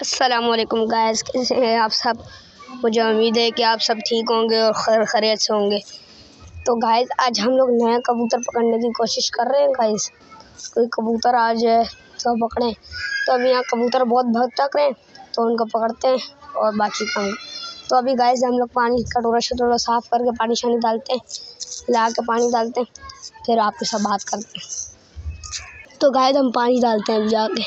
अस्सलामुअलैकुम गाइस, कैसे हैं आप सब। मुझे उम्मीद है कि आप सब ठीक होंगे और खैरियत से होंगे। तो गाइस आज हम लोग नया कबूतर पकड़ने की कोशिश कर रहे हैं। गाइस कोई कबूतर आ जाए तो पकड़ें। तो अभी यहाँ कबूतर बहुत भटक रहे हैं तो उनको पकड़ते हैं और बाकी काम। तो अभी गाइस हम लोग पानी कटोरा शटोरा साफ़ करके पानी शानी डालते हैं, ला के पानी डालते हैं, फिर आपके साथ बात करते हैं। तो गाइस हम पानी डालते हैं अभी जाके।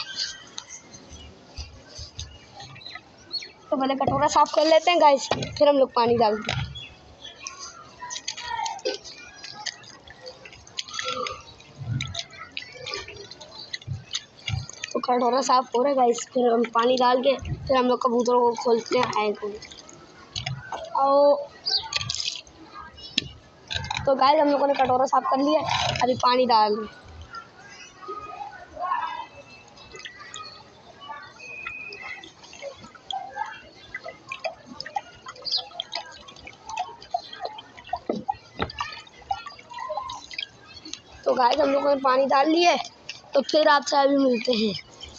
तो पहले कटोरा साफ कर लेते हैं गाइस, फिर हम लोग पानी डालते हैं। तो कटोरा साफ हो रहा है गाइस, फिर हम पानी डाल के फिर हम लोग कबूतरों को खोलते हैं। आए और तो गाइस हम लोगों ने कटोरा साफ कर लिया, अभी पानी डाल रहे हैं। तो गाइस हम लोगों ने पानी डाल लिया है, तो फिर आपसे अभी मिलते हैं।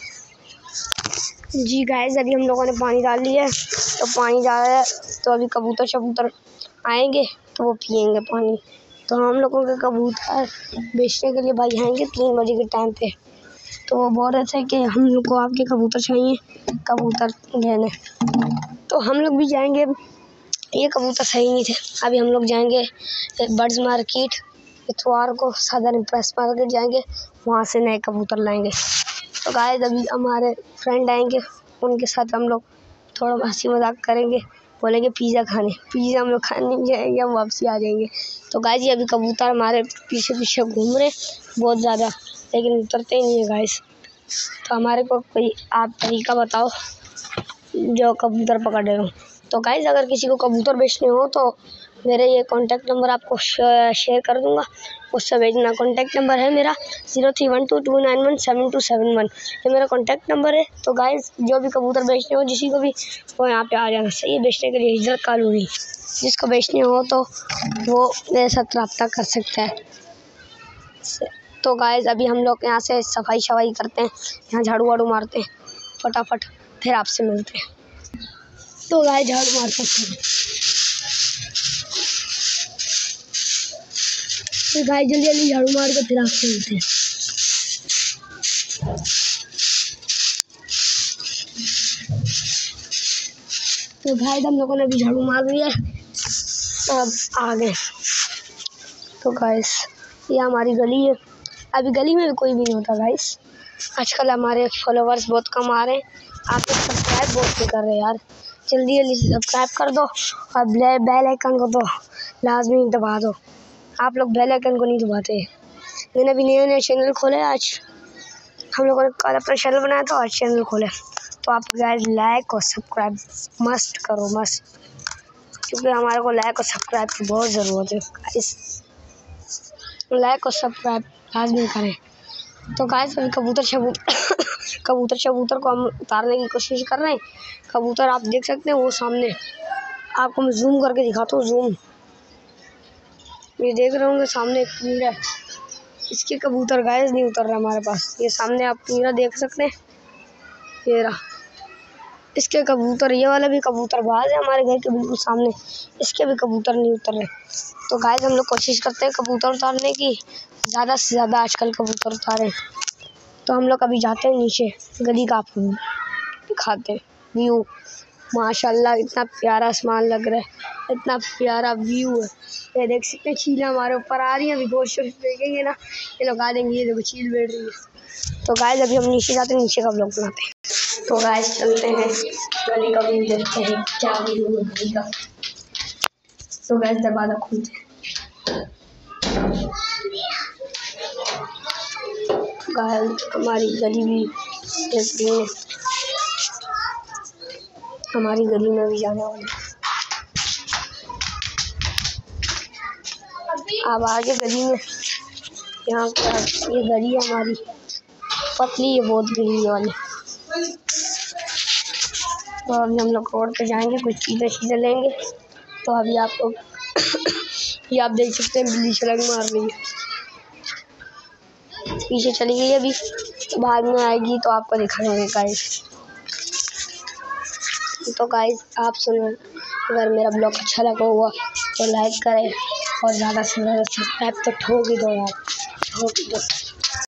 जी गाइस अभी हम लोगों ने पानी डाल लिया है, तो पानी डाला है तो अभी कबूतर आएंगे तो वो पिएंगे पानी। तो हम लोगों के कबूतर बेचने के लिए भाई आएंगे 3 बजे के टाइम पे। तो वो बोल रहे थे कि हम लोग को आपके कबूतर चाहिए, कबूतर लेने। तो हम लोग भी जाएंगे। ये कबूतर सही नहीं थे, अभी हम लोग जाएंगे बर्ड्स मार्केट इतवार को, सदर इम्प्रेस मार्केट जाएंगे, वहाँ से नए कबूतर लाएंगे। तो गाइस अभी हमारे फ्रेंड आएंगे, उनके साथ हम लोग थोड़ा हंसी मजाक करेंगे, बोलेंगे पिज़्ज़ा खाने। पिज़्ज़ा हम लोग खाने नहीं जाएंगे, हम वापसी आ जाएंगे। तो गाइस ये अभी कबूतर हमारे पीछे पीछे घूम रहे बहुत ज़्यादा, लेकिन उतरते ही नहीं है गाइस। तो हमारे को कोई आप तरीका बताओ जो कबूतर पकड़ रहे हो। तो गाइस अगर किसी को कबूतर बेचने हो तो मेरे ये कॉन्टैक्ट नंबर आपको शेयर कर दूंगा, उससे भेजना। कॉन्टैक्ट नंबर है मेरा 0312291727 ये मेरा कॉन्टैक्ट नंबर है। तो गाइस जो भी कबूतर बेचने हो जिसी को भी, वो यहाँ पे आ जाना सही है बेचने के लिए। हिजरत कॉलोनी, जिसको बेचने हो तो वो मेरे साथ रब्ता कर सकता है। तो गाइस अभी हम लोग यहाँ से सफाई शफाई करते हैं, यहाँ झाड़ू वाड़ू मारते हैं फटाफट, फिर आपसे मिलते हैं। तो गाइस झाड़ू मारते हैं, तो गाइस जल्दी जल्दी झाड़ू मार के फिर आपसे मिलते हैं। तो गाइस हम लोगों ने भी झाड़ू मार लिया, अब आ गए। तो गाइस ये हमारी गली है, अभी गली में भी कोई भी नहीं होता गाइस। आजकल हमारे फॉलोवर्स बहुत कम आ रहे हैं, आप लोग सब्सक्राइब बहुत नहीं कर रहे यार। जल्दी जल्दी सब्सक्राइब कर दो और बेल आइकन को तो लाजमी दबा दो। आप लोग बेल आइकन को नहीं दबाते। मैंने अभी नए चैनल खोले, आज हम लोगों ने कल अपना चैनल बनाया था और चैनल खोले। तो आप गाइस लाइक और सब्सक्राइब मस्ट करो, मस्ट, क्योंकि हमारे को लाइक और सब्सक्राइब की बहुत ज़रूरत है गाइस। लाइक और सब्सक्राइब लाजमी करें। तो गाइस अभी कबूतर को हम उतारने की कोशिश कर रहे हैं। कबूतर आप देख सकते हैं वो सामने, आपको मैं जूम करके दिखाता हूँ। जूम, ये देख रहे होंगे सामने एक पिंजरा, इसके कबूतर गाइस नहीं उतर रहा हमारे पास। ये सामने आप पिंजरा देख सकते हैं, ये रहा इसके कबूतर। ये वाला भी कबूतर बाज है हमारे घर के बिल्कुल सामने, इसके भी कबूतर नहीं उतर रहे। तो गाइस हम लोग कोशिश करते हैं कबूतर उतारने की, ज़्यादा से ज़्यादा आजकल कबूतर उतारें। तो हम लोग अभी जाते हैं नीचे, गली का आपको दिखाते हैं व्यू। माशाल्लाह इतना प्यारा आसमान लग रहा है, इतना प्यारा व्यू है। ये देख सकते हैं चीला हमारे ऊपर आ रही है, अभी गोश्त देखेंगे ना ये लोग आ देंगे। ये देखो चील बैठ रही है। तो गाइस अभी हम नीचे जाते हैं, नीचे का ब्लॉग बनाते हैं। तो गाइस चलते हैं गली का व्यू देखते हैं क्या व्यू है गली का। तो गाइस दरवाजा खोलते हैं। गाइस हमारी गली भी देखते हैं, हमारी गली में भी जाने वाले। अब आगे गली में, यहाँ पर ये गली है हमारी पतली है बहुत गली वाली। तो अभी हम लोग रोड पे जाएंगे, कुछ चीज़ें लेंगे। तो अभी आप लोग ये आप देख सकते हैं बिल्ली छलांग मार रही है, पीछे चली गई अभी, बाद में आएगी तो आपको दिखाएंगे गाइस। तो गाइस आप सुनो, अगर मेरा ब्लॉग अच्छा लगा हुआ तो लाइक करें और ज़्यादा से ज़्यादा सब्सक्राइब तो ठोक ही दो यार, ठोक ही दो।